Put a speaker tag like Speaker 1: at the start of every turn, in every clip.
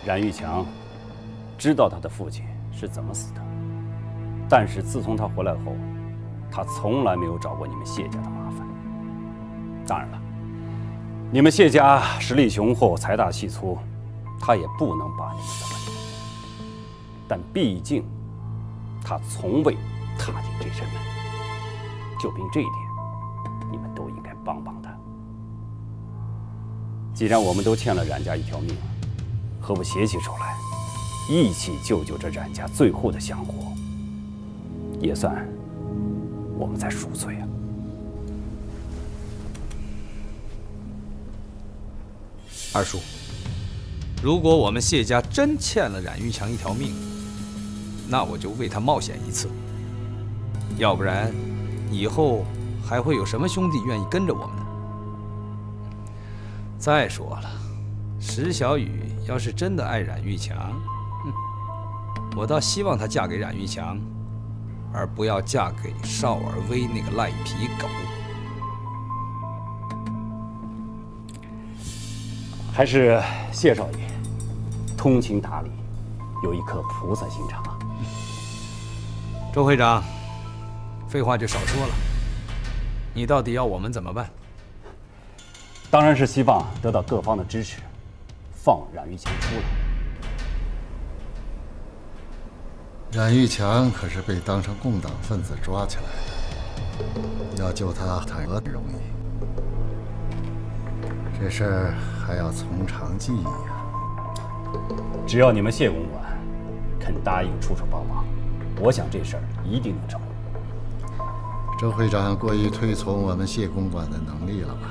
Speaker 1: 冉玉强知道他的父亲是怎么死的，但是自从他回来后，他从来没有找过你们谢家的麻烦。当然了，你们谢家实力雄厚，财大气粗，他也不能把你们怎么样。但毕竟，他从未踏进这扇门，就凭这一点，你们都应该帮帮他。既然我们都欠了冉家一条命，何不携起手来，一起救救这冉家最后的香火，也算我们在赎罪啊！
Speaker 2: 二叔，如果我们谢家真欠了冉玉强一条命，那我就为他冒险一次。要不然，以后还会有什么兄弟愿意跟着我们呢？再说了，石小雨要是真的爱冉玉强，我倒希望她嫁给冉玉强，而不要嫁给邵尔威那个赖皮狗。
Speaker 1: 还是谢少爷通情达理，有一颗菩萨心肠啊！
Speaker 2: 周会长，废话就少说了，你到底要我们怎么办？
Speaker 1: 当然是希望得到各方的支持，放冉玉强出来。
Speaker 3: 冉玉强可是被当成共党分子抓起来的，要救他谈何容易？这事儿还要从长计议呀。
Speaker 1: 只要你们谢公馆肯答应出手帮忙，我想这事儿一定能成功。
Speaker 3: 周会长过于推崇我们谢公馆的能力了吧？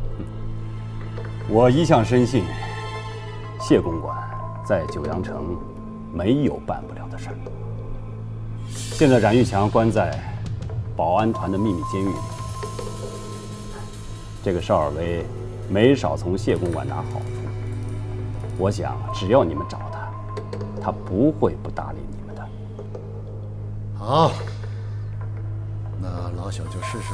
Speaker 1: 我一向深信，谢公馆在九阳城没有办不了的事儿。现在冉玉强关在保安团的秘密监狱里，这个邵尔威没少从谢公馆拿好处。我想，只要你们找他，他不会不搭理你们的。
Speaker 3: 好，那老朽就试试。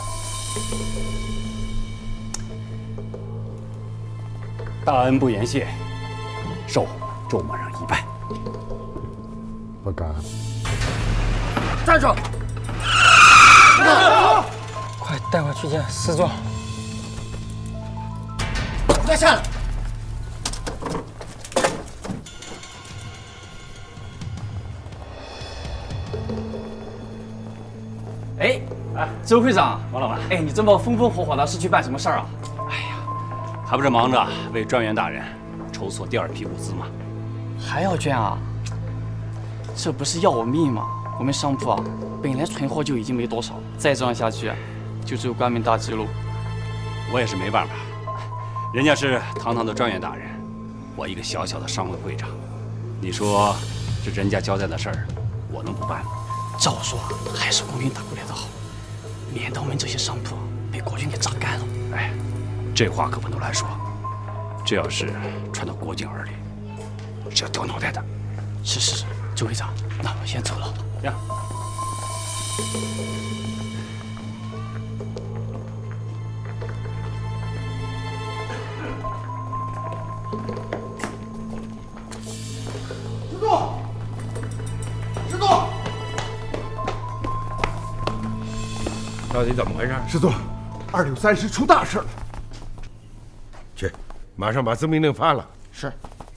Speaker 1: 大恩不言谢，受周某人一拜。
Speaker 3: 不敢。
Speaker 4: 站住！
Speaker 5: 快带我去见师座。
Speaker 4: 拿下来！
Speaker 6: 哎，周会长，
Speaker 1: 王老板，
Speaker 6: 哎，你这么风风火火的，是去办什么事儿啊？
Speaker 1: 还不是忙着为专员大人筹措第二批物资吗？
Speaker 6: 还要捐啊？这不是要我命吗？我们商铺啊，本来存货就已经没多少，再这样下去，就只有关门大吉喽。
Speaker 1: 我也是没办法，人家是堂堂的专员大人，我一个小小的商会会长，你说这人家交代的事儿，我能不办吗？
Speaker 6: 照说还是国军打过来的好，免得我们这些商铺被国军给榨干了。
Speaker 1: 哎，这话可不能乱说，这要是传到国境耳里，是要掉脑袋的。
Speaker 6: 是，周会长，那我先走了。
Speaker 1: 呀。
Speaker 4: 师座，
Speaker 7: 到底怎么回事？
Speaker 4: 师座，263师出大事了。
Speaker 7: 去，马上把自命令发了。
Speaker 4: 是。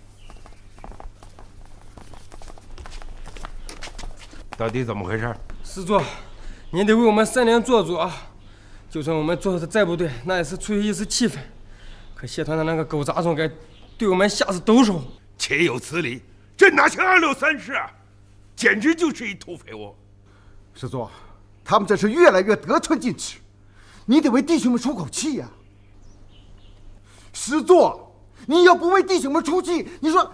Speaker 7: 到底怎么回事？
Speaker 5: 师座，您得为我们3连做主啊！就算我们做的再不对，那也是出于一时气愤。可谢团长那个狗杂种该对我们下死毒手。
Speaker 7: 岂有此理！这哪像263师啊，简直就是一土匪窝！
Speaker 4: 师座，他们这是越来越得寸进尺，你得为弟兄们出口气呀！师座，你要不为弟兄们出气，你说……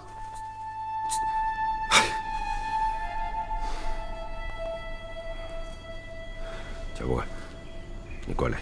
Speaker 7: 教官，你过来。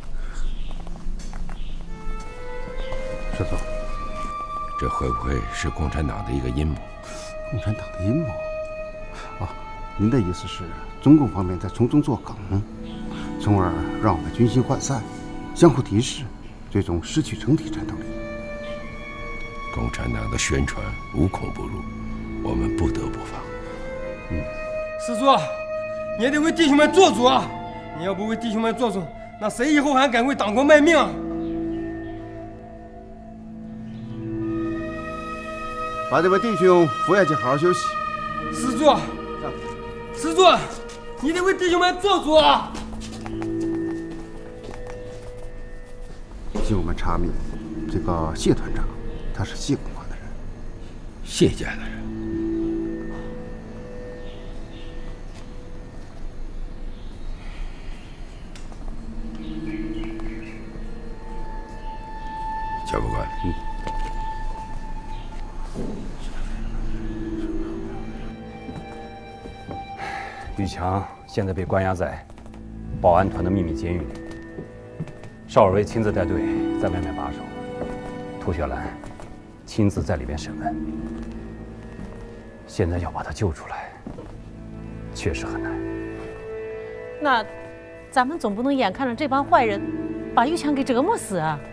Speaker 3: 师座，
Speaker 7: 这会不会是共产党的一个阴谋？
Speaker 8: 共产党的阴谋？哦，您的意思是中共方面在从中作梗，从而让我们军心涣散，相互敌视，最终失去整体战斗力。
Speaker 7: 共产党的宣传无孔不入，我们不得不防。
Speaker 5: 师座，你也得为弟兄们做主啊！你要不为弟兄们做主，那谁以后还敢为党国卖命啊？
Speaker 4: 把这位弟兄扶下去，好好休息。
Speaker 5: 师座，师座，你得为弟兄们做主啊！
Speaker 8: 经我们查明，这个谢团长，他是谢公房的人，
Speaker 7: 谢家的人。教官官，
Speaker 1: 玉强现在被关押在保安团的秘密监狱里，邵尔维亲自带队在外面把守，涂雪兰亲自在里边审问。现在要把他救出来，确实很难。
Speaker 9: 那咱们总不能眼看着这帮坏人把玉强给折磨死啊！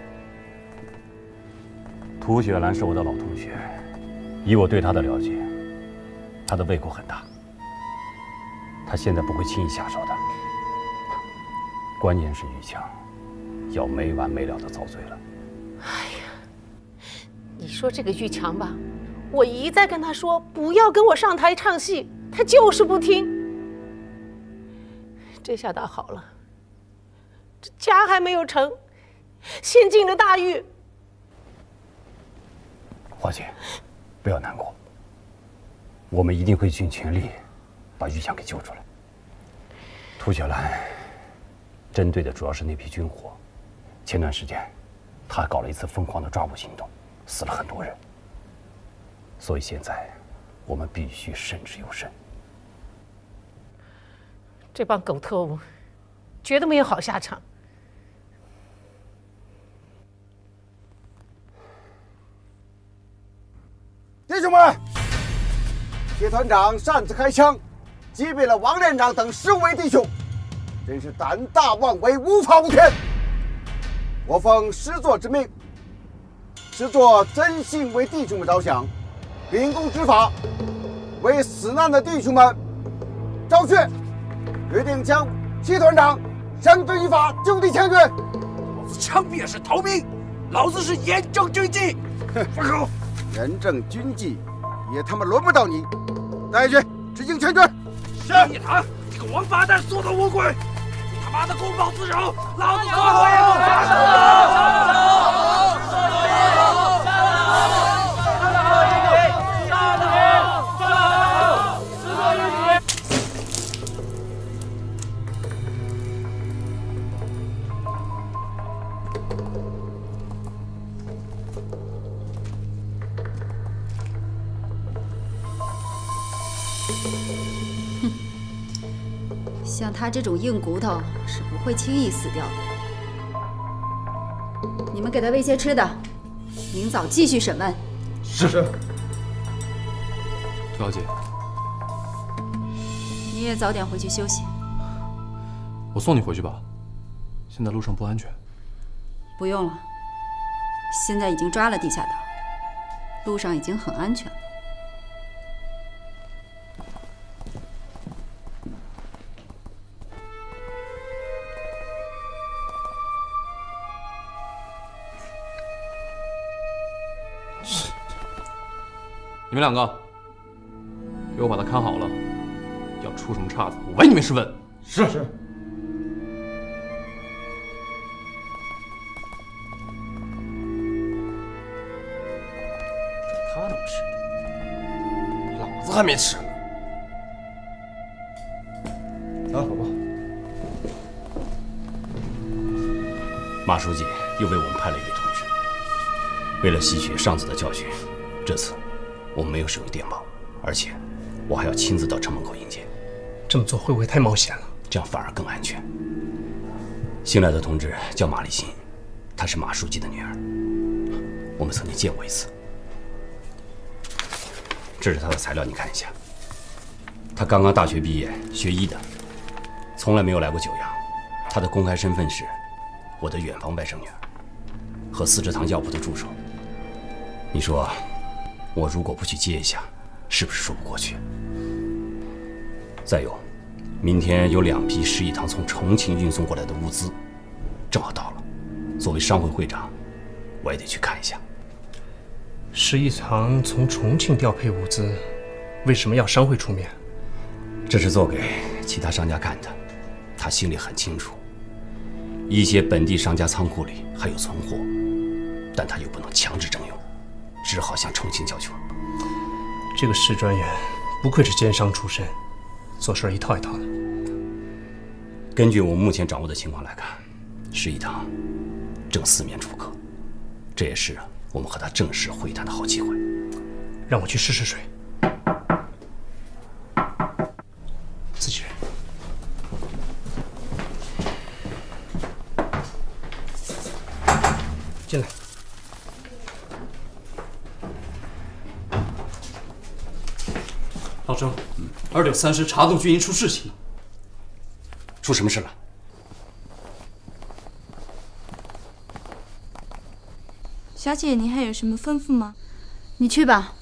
Speaker 1: 涂雪兰是我的老同学，以我对她的了解，她的胃口很大。他现在不会轻易下手的，关键是玉强要没完没了的遭罪了。
Speaker 9: 哎呀，你说这个玉强吧，我一再跟他说不要跟我上台唱戏，他就是不听。这下倒好了，这家还没有成，先进了大狱。
Speaker 1: 花姐，不要难过，我们一定会尽全力把玉强给救出来。涂雪兰针对的主要是那批军火，前段时间他搞了一次疯狂的抓捕行动，死了很多人。所以现在我们必须慎之又慎。
Speaker 9: 这帮狗特务绝对没有好下场。
Speaker 4: 弟兄们，谢团长擅自开枪，击毙了王连长等15位弟兄，真是胆大妄为，无法无天。我奉师座之命，师座真心为弟兄们着想，秉公执法，为死难的弟兄们昭雪，决定将谢团长绳之以法，就地枪决。
Speaker 7: 老子枪毙也是逃命，老子是严正军纪。放口！
Speaker 4: 严正军纪也他妈轮不到你，带去执行枪决。
Speaker 7: 是一堂，这个王八蛋缩头乌龟，你他妈的公报自首，老子做我也不放手。
Speaker 10: 像他这种硬骨头是不会轻易死掉的。你们给他喂些吃的，明早继续审问。
Speaker 5: 是。
Speaker 11: 涂小姐，
Speaker 10: 你也早点回去休息。
Speaker 11: 我送你回去吧，现在路上不安全。
Speaker 10: 不用了，现在已经抓了地下党，路上已经很安全了。
Speaker 11: 你们两个，给我把他看好了，要出什么岔子，我唯你们是问。
Speaker 5: 是。他能吃，老子还没吃呢。啊，好吧。
Speaker 1: 马书记又为我们派了一位同志，为了吸取上次的教训，这次我们没有使用电报，而且我还要亲自到城门口迎接。
Speaker 5: 这么做会不会太冒险了？
Speaker 1: 这样反而更安全。新来的同志叫马立新，她是马书记的女儿，我们曾经见过一次。这是她的材料，你看一下。她刚刚大学毕业，学医的，从来没有来过九阳。她的公开身份是我的远房外甥女儿和四芝堂药铺的助手。 你说，我如果不去接一下，是不是说不过去？再有，明天有2批十一堂从重庆运送过来的物资，正好到了。作为商会会长，我也得去看一下。
Speaker 12: 十一堂从重庆调配物资，为什么要商会出面？
Speaker 1: 这是做给其他商家看的，他心里很清楚。一些本地商家仓库里还有存货，但他又不能强制征用，只好向重庆要求。
Speaker 12: 这个施专员不愧是奸商出身，做事一套一套的。
Speaker 1: 根据我目前掌握的情况来看，十一堂正4面楚歌，这也是我们和他正式会谈的好机会。
Speaker 12: 让我去试试水。自己人。进来。
Speaker 11: 老郑，2.3师查洞军营出事情了。
Speaker 1: 出什么事了？
Speaker 13: 小姐，您还有什么吩咐吗？
Speaker 10: 你去吧。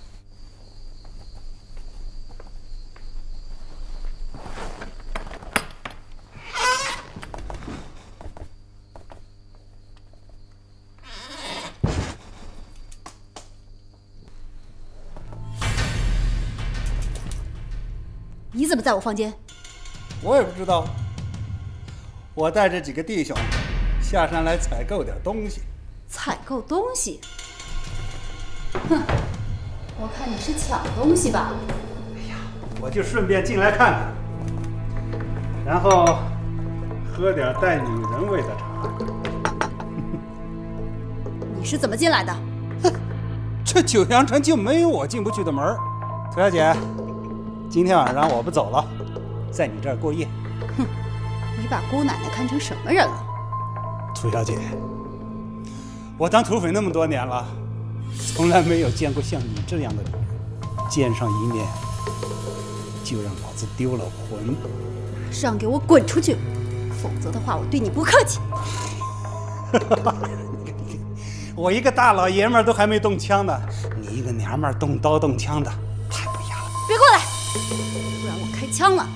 Speaker 10: 你怎么在我房间？
Speaker 14: 我也不知道。我带着几个弟兄下山来采购点东西。
Speaker 10: 采购东西？哼，我看你是抢东西吧。
Speaker 14: 哎呀，我就顺便进来看看，然后喝点带女人味的茶。
Speaker 10: 你是怎么进来的？
Speaker 14: 这九阳城就没有我进不去的门儿。涂小姐，今天晚上我不走了，在你这儿过夜。
Speaker 10: 哼，你把姑奶奶看成什么人了？
Speaker 14: 涂小姐，我当土匪那么多年了，从来没有见过像你这样的女人，见上一面就让老子丢了魂。
Speaker 10: 让给我滚出去，否则的话我对你不客气。
Speaker 14: 我一个大老爷们儿都还没动枪呢，你一个娘们儿动刀动枪的，太不雅了。
Speaker 10: 别过来，不然我开枪了。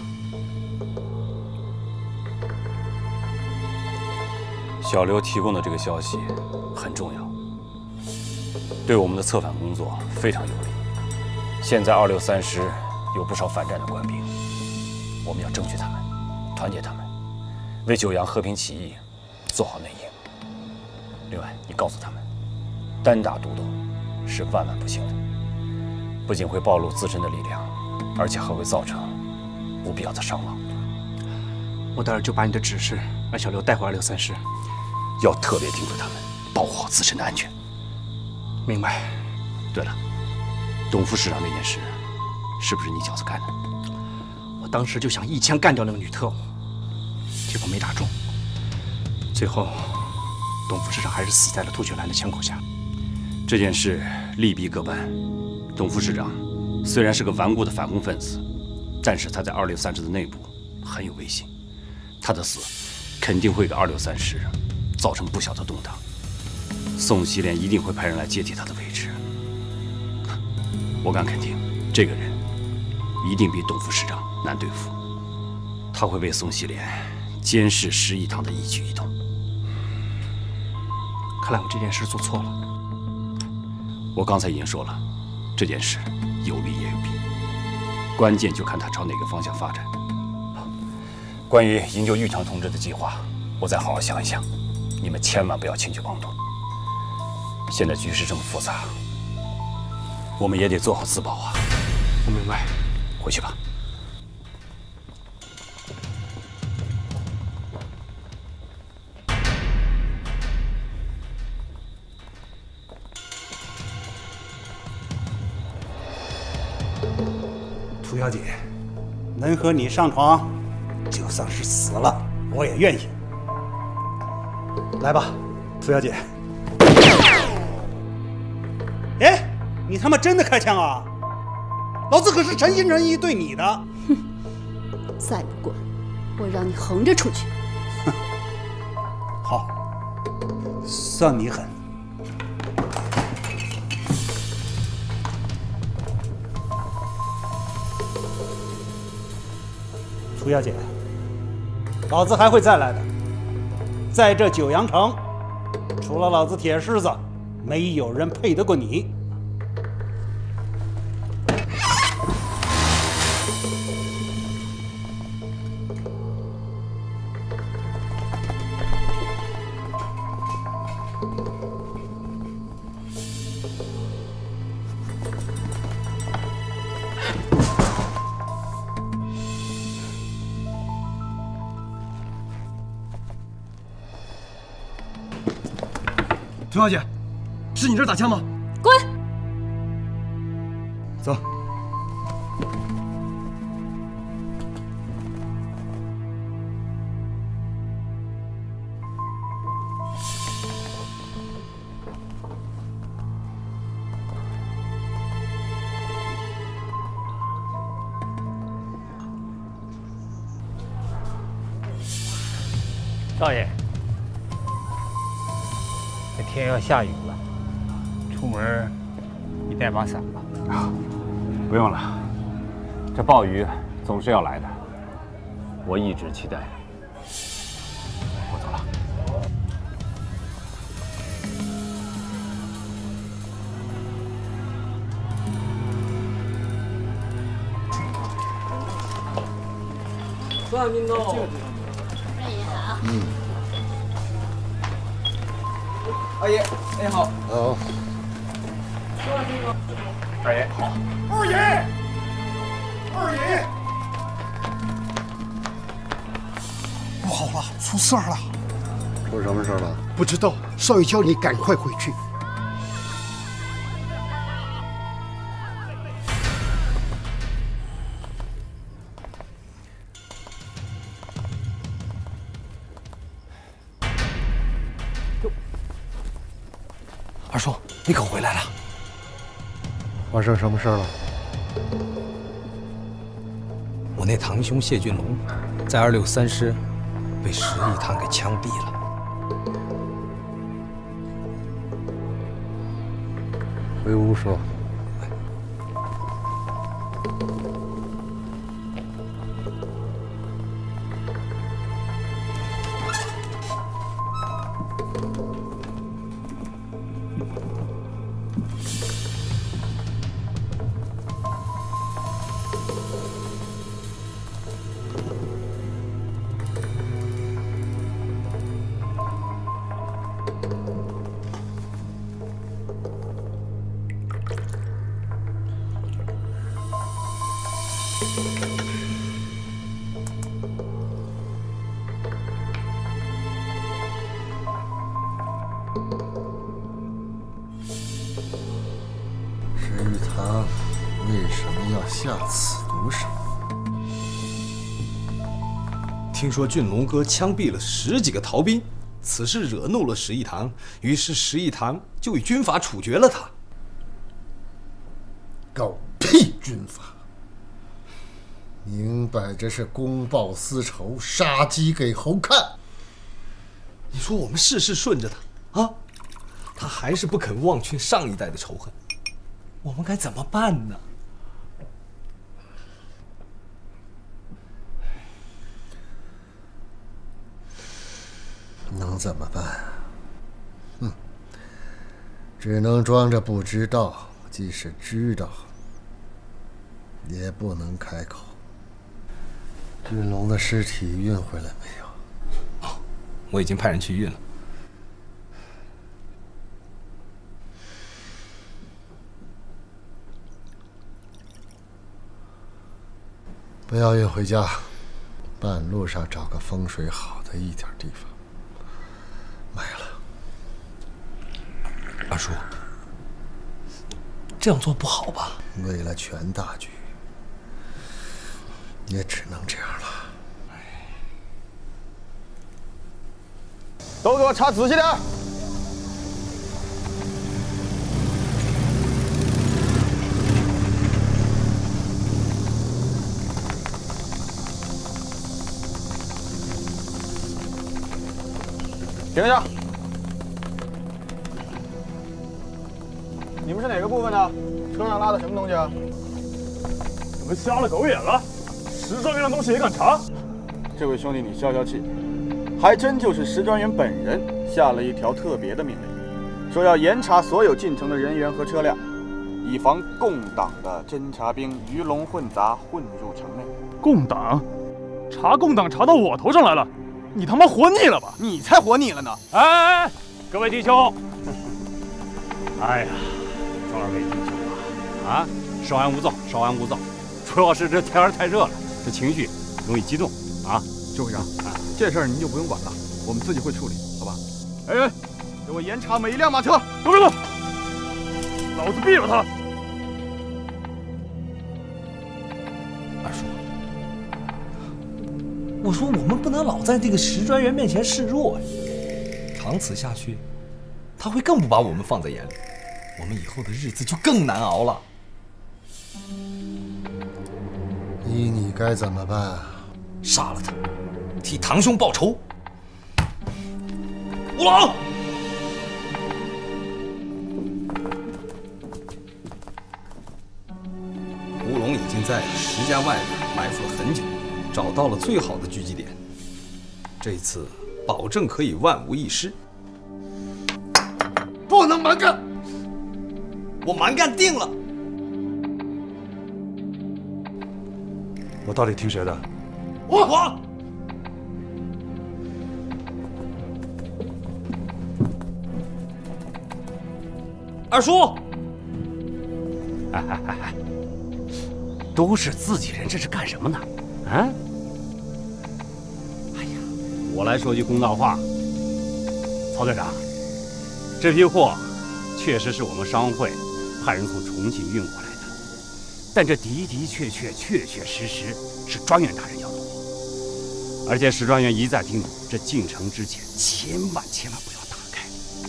Speaker 1: 小刘提供的这个消息很重要，对我们的策反工作非常有利。现在263师有不少反战的官兵，我们要争取他们，团结他们，为九阳和平起义做好内应。另外，你告诉他们，单打独斗是万万不行的，不仅会暴露自身的力量，而且还会造成不必要的伤亡。
Speaker 12: 我待会儿就把你的指示让小刘带回263师，
Speaker 1: 要特别叮嘱他们保护好自身的安全。
Speaker 12: 明白。
Speaker 1: 对了，董副师长那件事，是不是你小子干的？
Speaker 12: 我当时就想一枪干掉那个女特务，结果没打中，最后董副师长还是死在了杜雪兰的枪口下。
Speaker 1: 这件事利弊各半。董副师长虽然是个顽固的反共分子，但是他在263师的内部很有威信，他的死肯定会给263师造成不小的动荡。宋希濂一定会派人来接替他的位置。我敢肯定，这个人一定比董副师长难对付。他会为宋希濂监视十一堂的一举一动。
Speaker 12: 看来我这件事做错了。
Speaker 1: 我刚才已经说了，这件事有利也有弊，关键就看他朝哪个方向发展。关于营救玉堂同志的计划，我再好好想一想，你们千万不要轻举妄动。现在局势这么复杂，我们也得做好自保啊。
Speaker 12: 我明白，
Speaker 1: 回去吧。
Speaker 14: 涂小姐，能和你上床，就算是死了，我也愿意。来吧，涂小姐。哎，你他妈真的开枪啊！老子可是诚心诚意对你的。
Speaker 10: 哼，再不滚，我让你横着出去。
Speaker 14: 好，算你狠。 楚小姐，老子还会再来的。在这九阳城，除了老子铁狮子，没有人配得过你。
Speaker 5: 涂小姐，是你这儿打枪吗？
Speaker 9: 滚！
Speaker 5: 走。
Speaker 15: 少爷。 这天要下雨了，出门你带把伞吧。
Speaker 1: 不用了，这暴雨总是要来的，我一直期待。我走了。
Speaker 5: 算命喽。
Speaker 16: 二爷，哎好。
Speaker 3: 好。
Speaker 16: 二爷好。
Speaker 4: 二爷，二爷，
Speaker 17: 不好了，出事儿了！
Speaker 3: 出什么事了？
Speaker 17: 不知道，少爷叫你赶快回去。
Speaker 12: 二叔，你可回来了！
Speaker 3: 发生什么事了？
Speaker 2: 我那堂兄谢俊龙，在263师被石义堂给枪毙了。
Speaker 3: 回屋说。石玉堂为什么要下此毒手？
Speaker 2: 听说俊龙哥枪毙了10几个逃兵，此事惹怒了石义堂，于是石义堂就以军法处决了他。
Speaker 17: 狗屁军法！明摆着是公报私仇，杀鸡给猴看。
Speaker 2: 你说我们事事顺着他啊，他还是不肯忘却上一代的仇恨，我们该怎么办呢？
Speaker 17: 能怎么办？只能装着不知道，即使知道，也不能开口。俊龙的尸体运回来没有？
Speaker 2: 我已经派人去运了。
Speaker 17: 不要运回家，半路上找个风水好的一点地方埋了。
Speaker 2: 二叔，这样做不好吧？
Speaker 17: 为了全大局，也只能这样了。
Speaker 4: 都给我查仔细点！停下！你们是哪个部分的？车上拉的什么东西啊？
Speaker 7: 你们瞎了狗眼了！
Speaker 18: 石专员的东西也敢查？
Speaker 19: 这位兄弟，你消消气，还真就是石专员本人下了一条特别的命令，说要严查所有进城的人员和车辆，以防共党的侦察兵鱼龙混杂混入城内。
Speaker 18: 共党？查共党查到我头上来了，你他妈活腻了吧？
Speaker 19: 你才活腻了呢！
Speaker 1: 哎，各位弟兄，哎呀，二位弟兄啊，稍安勿躁，稍安勿躁。主要是这天儿太热了，这情绪容易激动啊。
Speaker 19: 周会长，这事儿您就不用管了，我们自己会处理，好吧？哎，给我严查每一辆马车，
Speaker 18: 都别动，老子毙了他！
Speaker 12: 二叔，我说我们不能老在这个石专员面前示弱呀，长此下去，他会更不把我们放在眼里，我们以后的日子就更难熬了。
Speaker 17: 依你该怎么办？
Speaker 12: 杀了他，替堂兄报仇。吴龙，吴龙已经在石家外边埋伏了很久，找到了最好的聚集点。这次保证可以万无一失。
Speaker 17: 不能蛮干！
Speaker 12: 我蛮干定了。
Speaker 18: 我到底听谁的？
Speaker 12: 我。二叔，
Speaker 1: 哎，都是自己人，这是干什么呢？啊？哎呀，我来说句公道话，曹队长，这批货确实是我们商会派人从重庆运过来的，但这的确实是专员大人要的货，而且石专员一再叮嘱，这进城之前千万不要打开，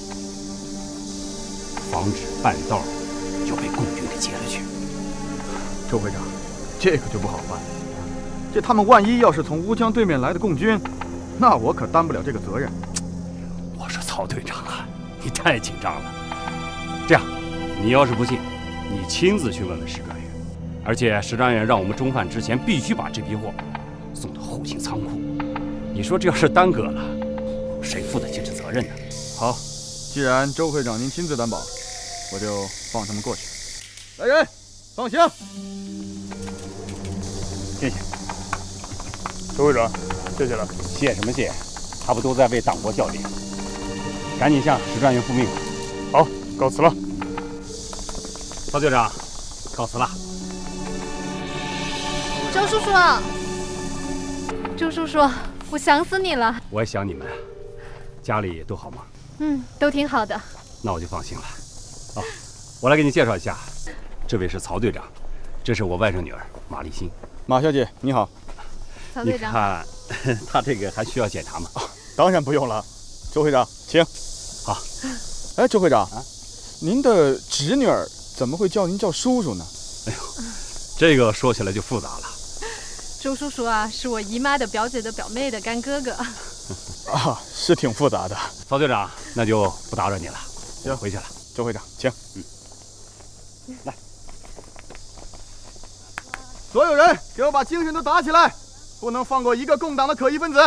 Speaker 1: 防止半道就被共军给劫了去。
Speaker 19: 周会长，这可就不好办了。这他们万一要是从乌江对面来的共军，那我可担不了这个责任。
Speaker 1: 我说曹队长啊，你太紧张了。这样，你要是不信，你亲自去问问石专员。而且石专员让我们中饭之前必须把这批货送到后勤仓库。你说这要是耽搁了，谁负得起这责任呢？
Speaker 19: 好，既然周会长您亲自担保，我就放他们过去。来人，放行。
Speaker 1: 谢谢。
Speaker 18: 周会长，谢谢了。
Speaker 1: 谢什么谢？他不都在为党国效力？赶紧向石专员复命吧。
Speaker 18: 好，告辞了。
Speaker 1: 曹队长，告辞了。
Speaker 20: 周叔叔，周叔叔，我想死你了。
Speaker 1: 我也想你们。家里都好吗？
Speaker 20: 都挺好的。
Speaker 1: 那我就放心了。哦，我来给你介绍一下，这位是曹队长，这是我外甥女儿马立新。
Speaker 19: 马小姐，你好。
Speaker 20: 曹队长，
Speaker 1: 你看，他这个还需要检查吗？
Speaker 19: 当然不用了。周会长，请。
Speaker 1: 好。
Speaker 19: 哎，周会长，您的侄女儿怎么会叫您叫叔叔呢？
Speaker 1: 哎呦，这个说起来就复杂了。
Speaker 20: 周叔叔啊，是我姨妈的表姐的表妹的干哥哥。
Speaker 19: 啊，是挺复杂的。
Speaker 1: 曹队长，那就不打扰你了，我回去了。
Speaker 19: 周会长，请。来，所有人给我把精神都打起来，不能放过一个共党的可疑分子。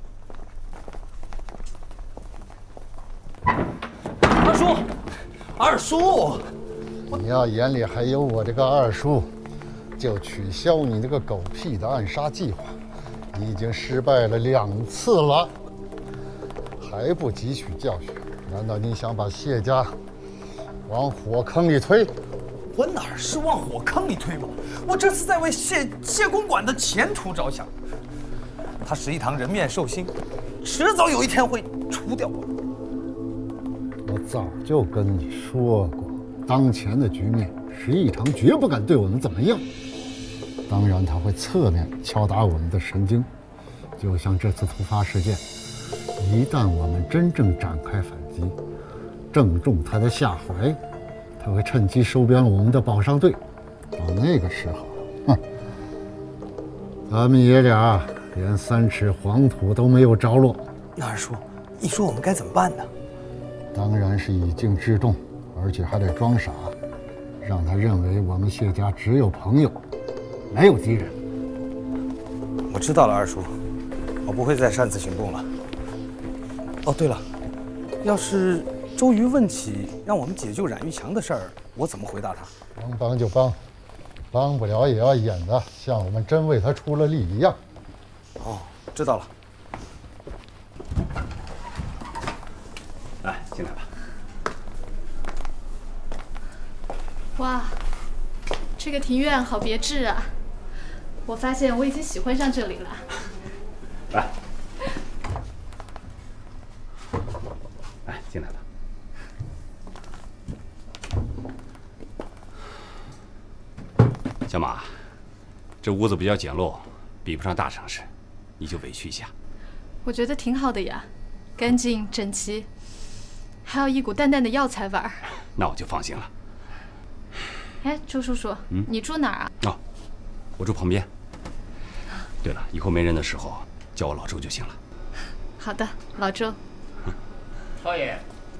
Speaker 12: 二叔，
Speaker 17: 你要眼里还有我这个二叔，就取消你那个狗屁的暗杀计划。你已经失败了2次了，还不汲取教训？难道你想把谢家往火坑里推？
Speaker 12: 我哪是往火坑里推嘛？我这次在为谢公馆的前途着想。他石一堂人面兽心，迟早有一天会除掉我。
Speaker 17: 我早就跟你说过，当前的局面，石一堂绝不敢对我们怎么样。当然，他会侧面敲打我们的神经，就像这次突发事件，一旦我们真正展开反击，正中他的下怀，他会趁机收编我们的保上队。到那个时候，哼，咱们爷俩连3尺黄土都没有着落。
Speaker 12: 那二叔，你说我们该怎么办呢？
Speaker 17: 当然是以静制动，而且还得装傻，让他认为我们谢家只有朋友，没有敌人。
Speaker 12: 我知道了，二叔，我不会再擅自行动了。哦，对了，要是周瑜问起让我们解救冉玉强的事儿，我怎么回答他？
Speaker 3: 能帮就帮，帮不了也要演得像我们真为他出了力一样。
Speaker 12: 哦，知道了。
Speaker 1: 来，进来吧。
Speaker 20: 哇，这个庭院好别致啊！我发现我已经喜欢上这里了。
Speaker 1: 来，来，进来吧。小马，这屋子比较简陋，比不上大城市，你就委屈一下。
Speaker 20: 我觉得挺好的呀，干净整齐，还有一股淡淡的药材味儿。
Speaker 1: 那我就放心了。
Speaker 20: 哎，周叔叔，你住哪儿啊？
Speaker 1: 哦，我住旁边。对了，以后没人的时候叫我老周就行了。
Speaker 20: 好的，老周。
Speaker 15: 少爷，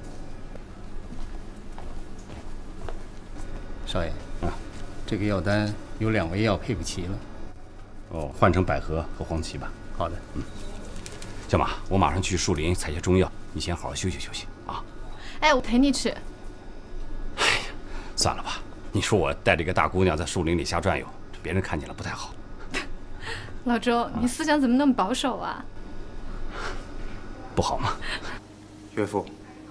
Speaker 1: 少爷
Speaker 15: 啊，这个药单有2味药配不齐了。
Speaker 1: 哦，换成百合和黄芪吧。
Speaker 15: 好的。
Speaker 1: 小马，我马上去树林采些中药，你先好好休息休息啊。
Speaker 20: 哎，我陪你去。
Speaker 1: 哎呀，算了吧。你说我带着一个大姑娘在树林里瞎转悠，别人看见了不太好。
Speaker 20: 老周，你思想怎么那么保守啊？
Speaker 1: 不好吗？
Speaker 12: 岳父，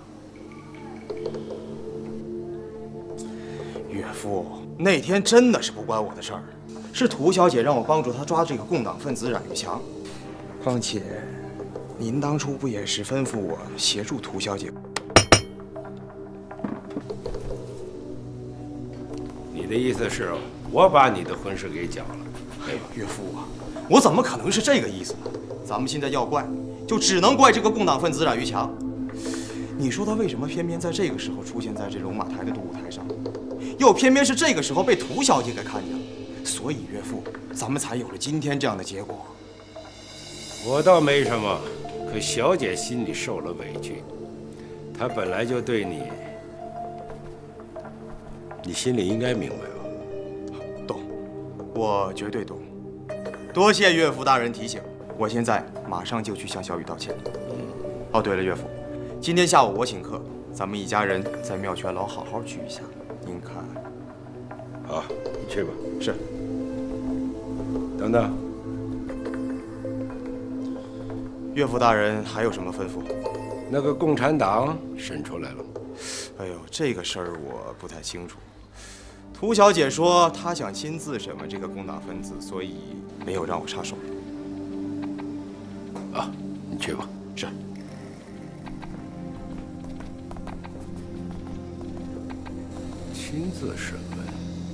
Speaker 12: 岳父，那天真的是不关我的事儿，是涂小姐让我帮助她抓这个共党分子冉玉强。况且，您当初不也是吩咐我协助涂小姐？
Speaker 21: 你的意思是，我把你的婚事给搅了？
Speaker 12: 哎，岳父啊，我怎么可能是这个意思呢？咱们现在要怪，就只能怪这个共党分子冉玉强。你说他为什么偏偏在这个时候出现在这龙马台的赌舞台上，又偏偏是这个时候被涂小姐给看见了？所以岳父，咱们才有了今天这样的结果。
Speaker 21: 我倒没什么，可小姐心里受了委屈，她本来就对你，你心里应该明白吧？
Speaker 12: 懂，我绝对懂。多谢岳父大人提醒，我现在马上就去向小雨道歉。哦，对了，岳父，今天下午我请客，咱们一家人在庙全楼好好聚一下，您看？
Speaker 21: 好，你去吧。
Speaker 12: 是。
Speaker 21: 等等，
Speaker 12: 岳父大人还有什么吩咐？
Speaker 21: 那个共产党审出来了。
Speaker 12: 哎呦，这个事儿我不太清楚。涂小姐说她想亲自审问这个共党分子，所以没有让我插手。
Speaker 21: 啊，你去吧。
Speaker 12: 是。
Speaker 21: 亲自审问。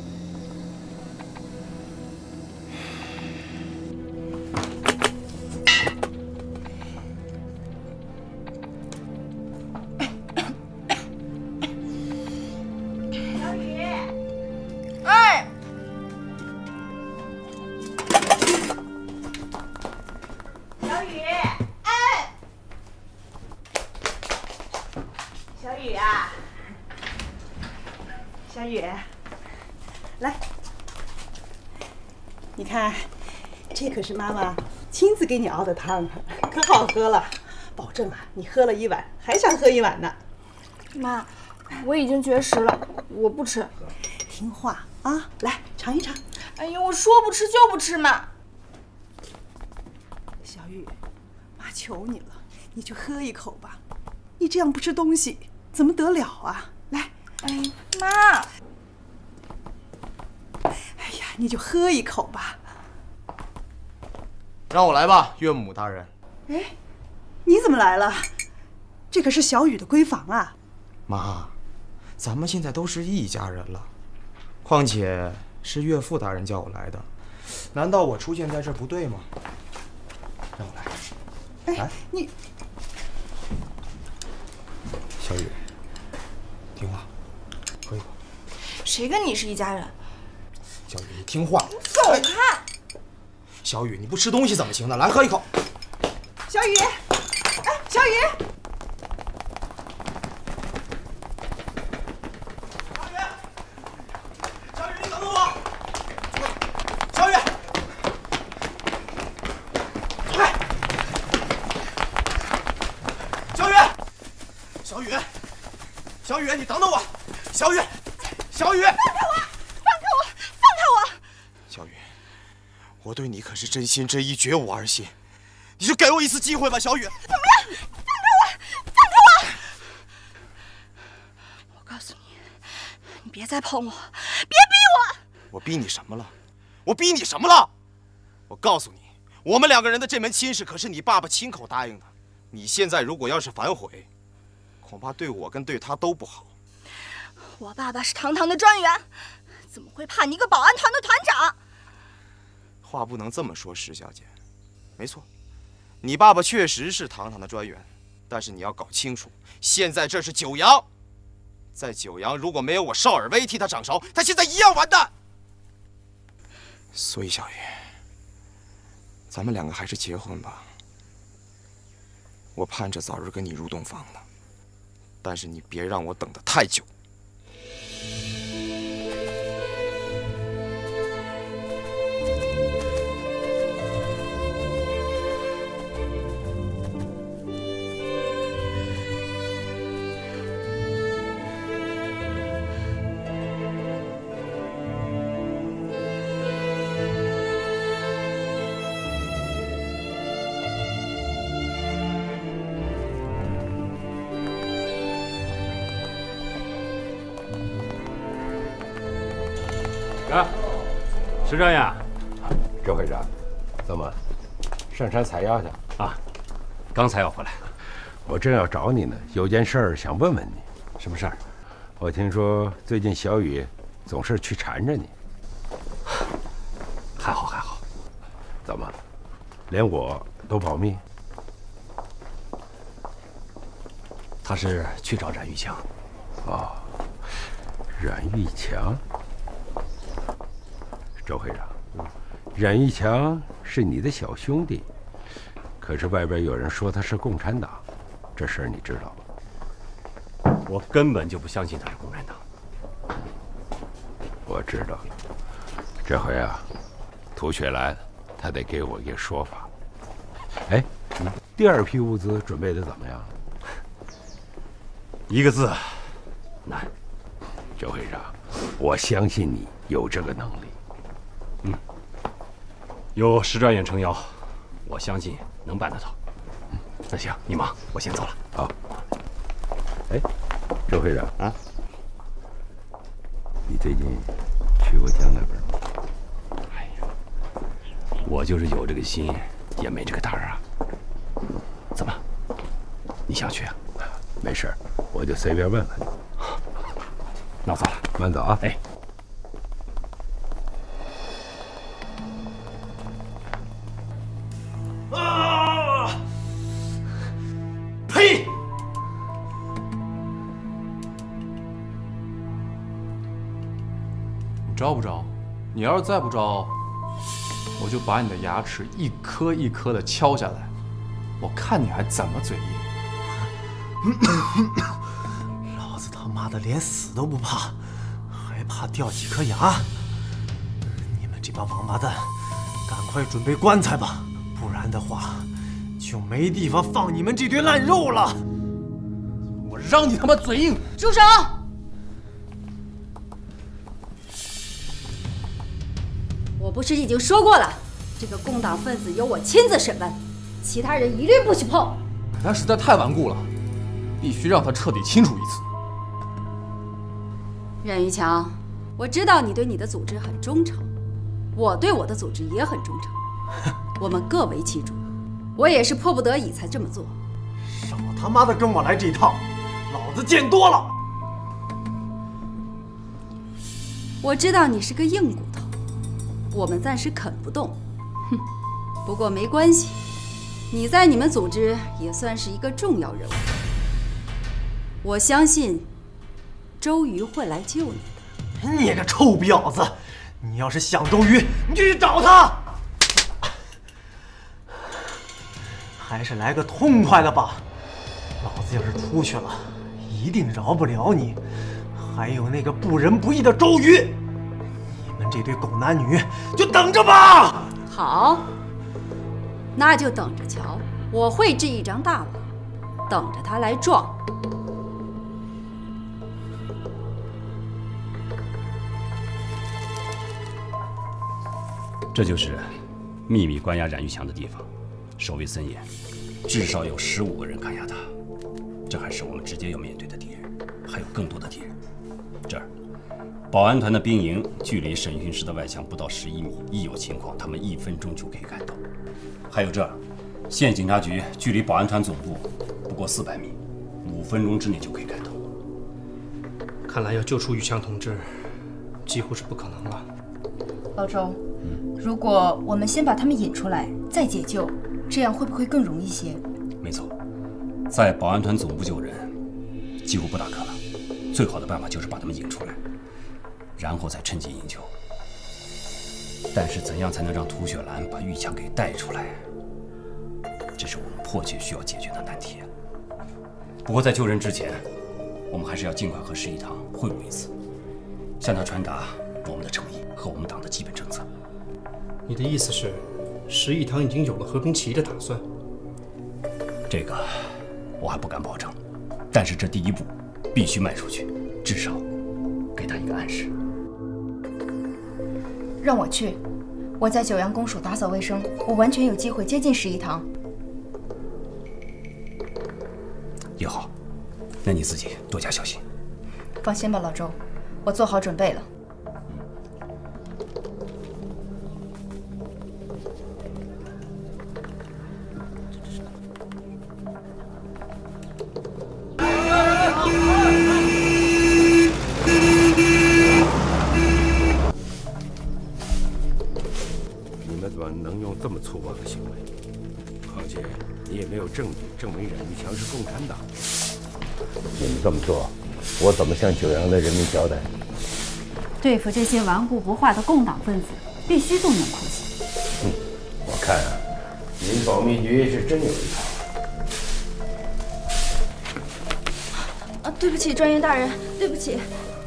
Speaker 22: 你看，这可是妈妈亲自给你熬的汤，可好喝了，保证啊，你喝了1碗还想喝1碗呢。
Speaker 13: 妈，我已经绝食了，我不吃。
Speaker 22: 听话啊，来尝一尝。
Speaker 13: 哎呦，我说不吃就不吃嘛。
Speaker 22: 小雨，妈求你了，你就喝一口吧。你这样不吃东西怎么得了啊？来，
Speaker 13: 哎，妈。
Speaker 22: 哎呀，你就喝一口吧。
Speaker 12: 让我来吧，岳母大人。
Speaker 22: 哎，你怎么来了？这可是小雨的闺房啊。
Speaker 12: 妈，咱们现在都是一家人了，况且是岳父大人叫我来的，难道我出现在这儿不对吗？让我来。来，
Speaker 22: 你
Speaker 12: 小雨，听话，喝一口。
Speaker 13: 谁跟你是一家人？
Speaker 12: 小雨，你听话。
Speaker 13: 走开！
Speaker 12: 小雨，你不吃东西怎么行呢？来，喝一口。
Speaker 22: 小雨，哎，小雨。
Speaker 12: 小雨，你等等我。小雨， 小雨，小雨，你等等我！小雨，小雨，
Speaker 6: 放开我！放开我！放开我！
Speaker 12: 小雨，我对你可是真心真意、绝无二心，你就给我一次机会吧，小雨！
Speaker 6: 怎么样？放开我！放开我！我告诉你，你别再碰我，别逼我！
Speaker 12: 我逼你什么了？我逼你什么了？我告诉你，我们两个人的这门亲事可是你爸爸亲口答应的。你现在如果要是反悔，恐怕对我跟对他都不好。
Speaker 6: 我爸爸是堂堂的专员，怎么会怕你一个保安团的团长？
Speaker 12: 话不能这么说，石小姐。没错，你爸爸确实是堂堂的专员，但是你要搞清楚，现在这是九阳，在九阳如果没有我邵尔威替他掌勺，他现在一样完蛋。所以小雨，咱们两个还是结婚吧。我盼着早日跟你入洞房呢，但是你别让我等得太久。
Speaker 21: 石专员， 周会长，怎么上山采药去
Speaker 1: 啊？刚才要回来，
Speaker 21: 我正要找你呢，有件事儿想问问你。
Speaker 1: 什么事儿？
Speaker 21: 我听说最近小雨总是去缠着你。
Speaker 1: 还好还好。
Speaker 21: 怎么，连我都保密？
Speaker 1: 他是去找冉玉强。
Speaker 21: 哦，冉玉强。周会长，冉玉强是你的小兄弟，可是外边有人说他是共产党，这事儿你知道吗？
Speaker 1: 我根本就不相信他是共产党。
Speaker 21: 我知道了，这回啊，涂雪兰他得给我一个说法。哎，第二批物资准备的怎么样？
Speaker 1: 一个字，难。
Speaker 21: 周会长，我相信你有这个能力。
Speaker 1: 有石专员撑腰，我相信能办得到。那行，你忙，我先走了。
Speaker 21: 好。哎，周会长啊，你最近去过江那边吗？
Speaker 1: 哎呀，我就是有这个心，也没这个胆儿啊。怎么，你想去啊？
Speaker 21: 没事，我就随便问问。
Speaker 1: 那我走了，
Speaker 21: 慢走啊。
Speaker 1: 哎。
Speaker 12: 呸！
Speaker 11: 你招不招？你要是再不招，我就把你的牙齿一颗一颗的敲下来，我看你还怎么嘴硬！
Speaker 8: 老子他妈的连死都不怕，还怕掉几颗牙？你们这帮王八蛋，赶快准备棺材吧，不然的话，就没地方放你们这堆烂肉了！
Speaker 11: 我让你他妈嘴硬！
Speaker 10: 住手！我不是已经说过了，这个共党分子由我亲自审问，其他人一律不许碰。
Speaker 11: 可他实在太顽固了，必须让他彻底清楚一次。
Speaker 10: 冉玉强，我知道你对你的组织很忠诚，我对我的组织也很忠诚，我们各为其主。我也是迫不得已才这么做。
Speaker 8: 少他妈的跟我来这套，老子见多了。
Speaker 10: 我知道你是个硬骨头，我们暂时啃不动。哼，不过没关系，你在你们组织也算是一个重要人物。我相信周瑜会来救你的。
Speaker 8: 你个臭婊子！你要是想周瑜，你就去找他。还是来个痛快的吧！老子要是出去了，一定饶不了你，还有那个不仁不义的周瑜。你们这对狗男女就等着吧！
Speaker 10: 好，那就等着瞧，我会置一张大网，等着他来撞。
Speaker 1: 这就是秘密关押冉玉强的地方，守卫森严，至少有15个人看押他。这还是我们直接要面对的敌人，还有更多的敌人。这儿，保安团的兵营距离审讯室的外墙不到11米，一有情况，他们1分钟就可以赶到。还有这儿，县警察局距离保安团总部不过400米，5分钟之内就可以赶到。
Speaker 9: 看来要救出玉强同志，几乎是不可能了。
Speaker 6: 老周，如果我们先把他们引出来，再解救，这样会不会更容易些？
Speaker 1: 没错，在保安团总部救人几乎不大可能。最好的办法就是把他们引出来，然后再趁机营救。但是怎样才能让涂雪兰把玉强给带出来？这是我们迫切需要解决的难题。不过在救人之前，我们还是要尽快和石一堂会晤一次，向他传达我们的诚意和我们党的基本政策。
Speaker 9: 你的意思是，石一堂已经有了和平起义的打算？
Speaker 1: 这个我还不敢保证，但是这第一步必须迈出去，至少给他一个暗示。
Speaker 6: 让我去，我在九阳公署打扫卫生，我完全有机会接近石一堂。
Speaker 1: 也好，那你自己多加小心。
Speaker 6: 放心吧，老周，我做好准备了。
Speaker 21: 你们怎么能用这么粗暴的行为？况且你也没有证据证明冉玉强是共产党。你们这么做，我怎么向九阳的人民交代？
Speaker 10: 对付这些顽固不化的共党分子，必须动用酷刑。
Speaker 21: 我看啊，您保密局是真有一套。
Speaker 6: 对不起，专员大人，对不起。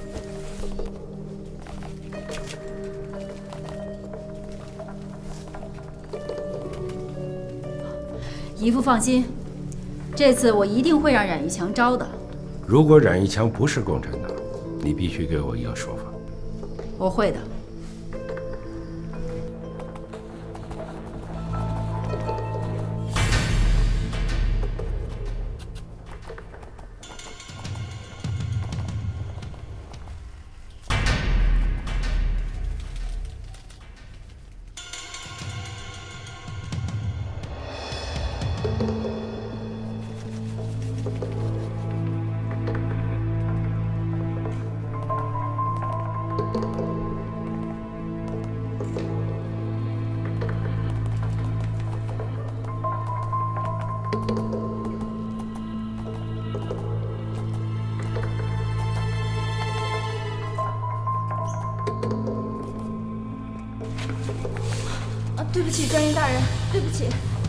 Speaker 10: 姨父放心，这次我一定会让冉玉强招的。
Speaker 21: 如果冉玉强不是共产党，你必须给我一个说法。
Speaker 10: 我会的。
Speaker 6: 对不起，专员大人，对不起。